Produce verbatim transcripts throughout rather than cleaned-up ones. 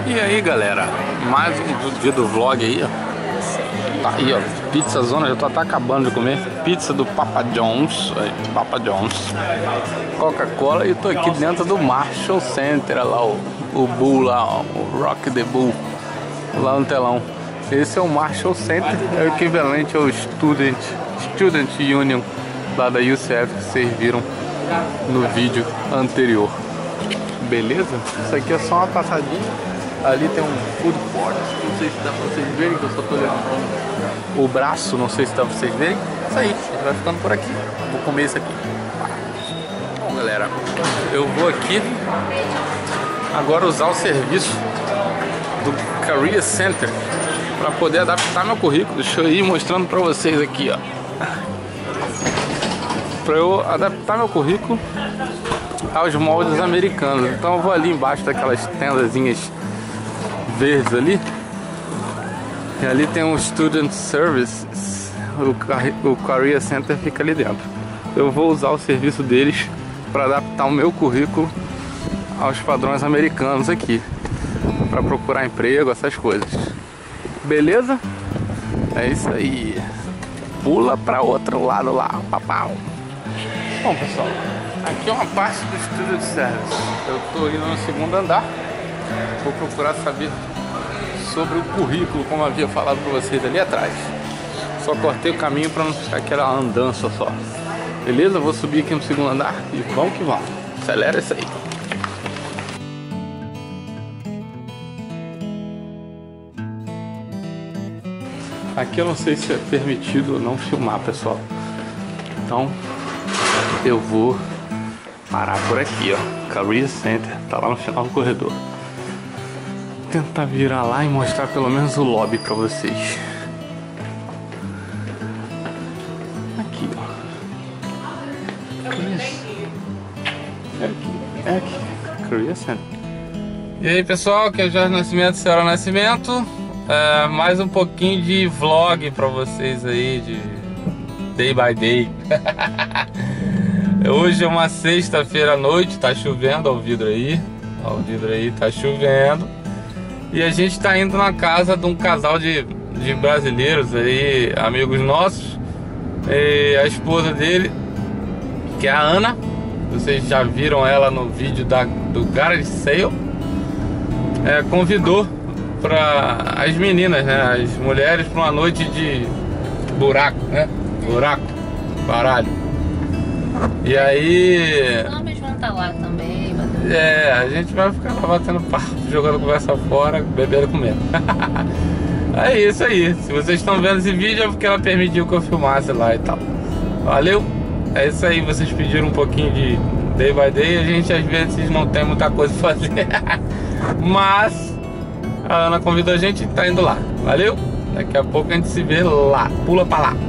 E aí galera, mais um dia do vlog aí, ó. Tá aí, ó, pizza zona, já tô até acabando de comer. Pizza do Papa John's, aí, Papa John's, Coca-Cola, e eu tô aqui dentro do Marshall Center, lá o, o Bull lá, ó, o Rock the Bull, lá no telão. Esse é o Marshall Center, é o equivalente ao Student, Student Union lá da U C F que vocês viram no vídeo anterior. Beleza? Isso aqui é só uma passadinha. Ali tem um food court, não sei se dá pra vocês verem, que eu só tô levantando o braço, não sei se dá pra vocês verem. Isso aí, a gente vai ficando por aqui. Vou comer isso aqui. Bom galera, eu vou aqui agora usar o serviço do Career Center para poder adaptar meu currículo. Deixa eu ir mostrando para vocês aqui, ó. Para eu adaptar meu currículo aos moldes americanos. Então eu vou ali embaixo daquelas tendazinhas verdes ali. E ali tem um Student Services. O, o Career Center fica ali dentro. Eu vou usar o serviço deles para adaptar o meu currículo aos padrões americanos aqui, para procurar emprego, essas coisas. Beleza? É isso aí. Pula para outro lado lá, papau. Bom pessoal, aqui é uma parte do Student Service. Eu estou indo no segundo andar. Vou procurar saber sobre o currículo, como eu havia falado para vocês ali atrás. Só cortei o caminho para não ficar aquela andança só. Beleza? Vou subir aqui no segundo andar e vamos que vamos. Acelera isso aí. Aqui eu não sei se é permitido ou não filmar, pessoal. Então eu vou parar por aqui, ó. Career Center, tá lá no final do corredor. Vou tentar virar lá e mostrar pelo menos o lobby pra vocês. Aqui, ó. É aqui, é aqui. Career Center. E aí pessoal, aqui é o Jorge Nascimento, Senhora Nascimento. É, mais um pouquinho de vlog pra vocês aí, de day by day. Hoje é uma sexta-feira à noite, tá chovendo, ó o vidro aí, ó o vidro aí, tá chovendo. E a gente tá indo na casa de um casal de, de brasileiros aí, amigos nossos. E a esposa dele, que é a Ana, vocês já viram ela no vídeo da, do Garage Sale, é, convidou para as meninas, né, as mulheres, para uma noite de buraco, né, buraco, baralho. E aí... Os homens vão estar lá também. Batendo... É, a gente vai ficar lá batendo papo, jogando conversa fora, bebendo e comendo. É isso aí. Se vocês estão vendo esse vídeo é porque ela permitiu que eu filmasse lá e tal. Valeu? É isso aí, vocês pediram um pouquinho de day by day. A gente às vezes não tem muita coisa pra fazer. Mas a Ana convidou a gente e tá indo lá. Valeu? Daqui a pouco a gente se vê lá. Pula pra lá.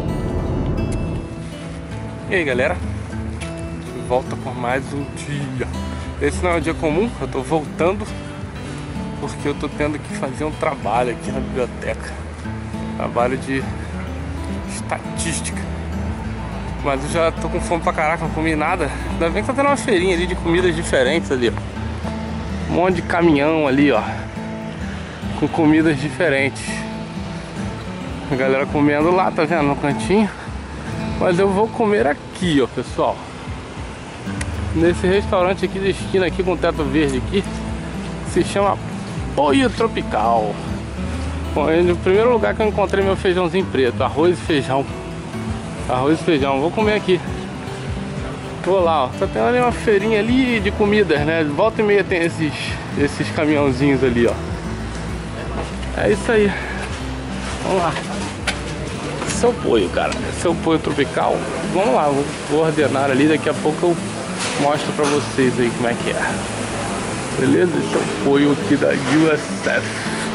E aí galera, de volta por mais um dia. Esse não é um dia comum, eu tô voltando porque eu tô tendo que fazer um trabalho aqui na biblioteca. Trabalho de estatística. Mas eu já tô com fome pra caraca, não comi nada. Ainda bem que tá tendo uma feirinha ali de comidas diferentes ali, ó. Um monte de caminhão ali, ó, com comidas diferentes. A galera comendo lá, tá vendo, no cantinho. Mas eu vou comer aqui, ó, pessoal. Nesse restaurante aqui da esquina aqui com teto verde aqui. Se chama Pollo Tropical. Bom, é no primeiro lugar que eu encontrei meu feijãozinho preto. Arroz e feijão. Arroz e feijão, vou comer aqui. Vou lá, ó. Tá tendo ali uma feirinha ali de comidas, né? Volta e meia tem esses, esses caminhãozinhos ali, ó. É isso aí. Vamos lá. Esse é o pollo, cara. Esse é o pollo tropical. Vamos lá, vou, vou ordenar ali. Daqui a pouco eu mostro pra vocês aí como é que é. Beleza? Esse é o pollo aqui da U S F.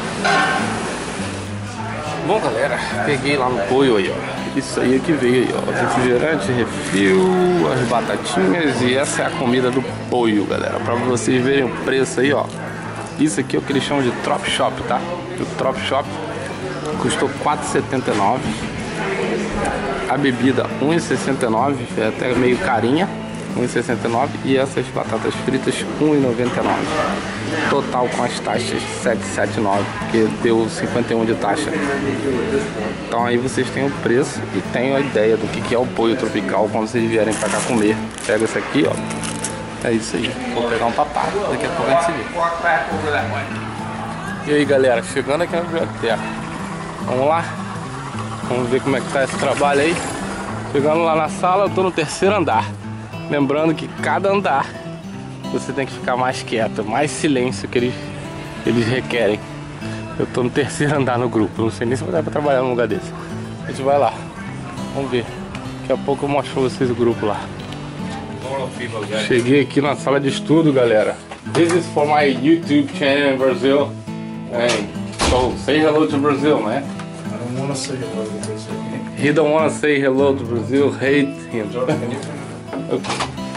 Bom, galera, peguei lá no pollo aí, ó. Isso aí é que veio aí, ó. Refrigerante, refil, as batatinhas. E essa é a comida do pollo, galera. Pra vocês verem o preço aí, ó. Isso aqui é o que eles chamam de Trop Shop, tá? O Trop Shop custou quatro reais e setenta e nove centavos. A bebida um real e sessenta e nove centavos, é até meio carinha. um e sessenta e nove. E essas batatas fritas um e noventa e nove. Total com as taxas sete e setenta e nove, porque deu cinquenta e um de taxa. Então aí vocês têm o preço e têm a ideia do que que é o pollo tropical quando vocês vierem pra cá comer. Pega esse aqui, ó. É isso aí. Vou pegar um papaco, daqui a pouco a gente se vê. E aí, galera, chegando aqui na biblioteca. Vamos lá? Vamos ver como é que tá esse trabalho aí. Chegando lá na sala, eu tô no terceiro andar. Lembrando que cada andar você tem que ficar mais quieto, mais silêncio que eles, eles requerem. Eu tô no terceiro andar no grupo, não sei nem se vai dar pra trabalhar num lugar desse. A gente vai lá, vamos ver. Daqui a pouco eu mostro pra vocês o grupo lá. Cheguei aqui na sala de estudo, galera. This is for my YouTube channel in Brazil. And so say hello to Brazil, man. I don't want to say hello to Brazil. He don't want to say hello to Brazil, hate him. Jordan, can you Okay.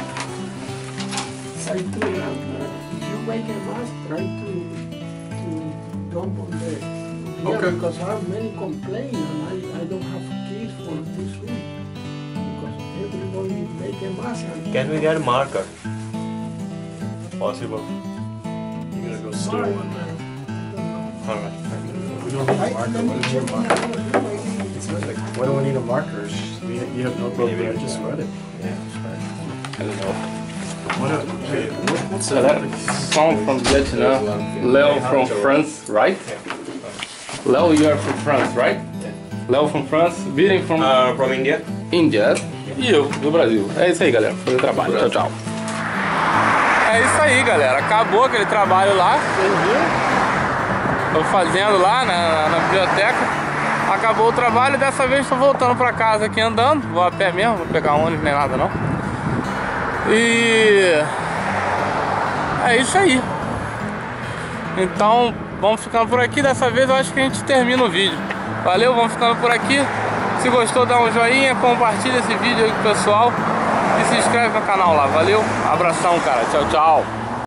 Try to, uh, if you make a mask, try to, to dump on the yeah, Okay. because I have many complain and I, I don't have keys for this week because everybody make a mask and Can we get a marker? Possible. You're gonna go no steal one, one. uh, Alright. We don't need a I, marker. let me What is check your my marker? maybe It's like, why do we need a marker? It's just- we- You have notebook Maybe there, we just can. write it. Yeah, that's right. I don't know. What, a- wait, what, what's So that? that song from Vietnam, Leo from France, right? Leo, you are from France, right? Leo from France, Viren from Uh, from India? Índia e eu do Brasil. É isso aí, galera. Fazer trabalho. Tchau, tchau. É isso aí, galera. Acabou aquele trabalho lá. Tô fazendo lá na, na biblioteca. Acabou o trabalho e dessa vez tô voltando pra casa aqui andando. Vou a pé mesmo, vou pegar ônibus nem nada não. E é isso aí. Então vamos ficando por aqui. Dessa vez eu acho que a gente termina o vídeo. Valeu, vamos ficando por aqui. Se gostou, dá um joinha, compartilha esse vídeo aí com o pessoal e se inscreve no canal lá. Valeu, abração, cara. Tchau, tchau.